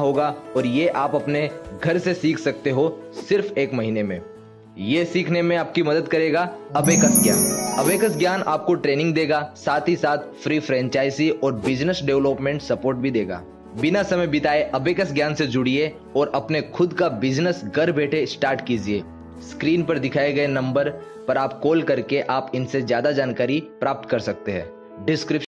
होगा और ये आप अपने घर से सीख सकते हो सिर्फ 1 महीने में। ये सीखने में आपकी मदद करेगा अबेकस ज्ञान। अबेकस ज्ञान आपको ट्रेनिंग देगा, साथ ही साथ फ्री फ्रेंचाइजी और बिजनेस डेवलपमेंट सपोर्ट भी देगा। बिना समय बिताए अबेकस ज्ञान से जुड़िए और अपने खुद का बिजनेस घर बैठे स्टार्ट कीजिए। स्क्रीन पर दिखाए गए नंबर पर आप कॉल करके आप इनसे ज्यादा जानकारी प्राप्त कर सकते हैं। डिस्क्रिप्शन